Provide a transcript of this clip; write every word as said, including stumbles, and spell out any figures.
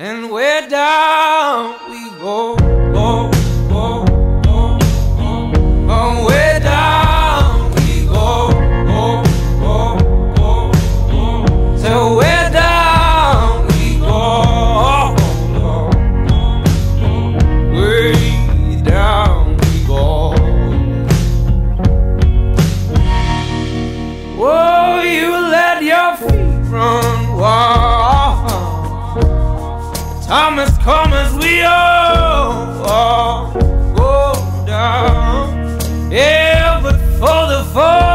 and way down we go, go, go, go, go. Oh, way down we go, go, go, go, go. So way down we go, way down we go. Oh, you let your feet run wild. Time has come as we all, all go down. Yeah, but for the fall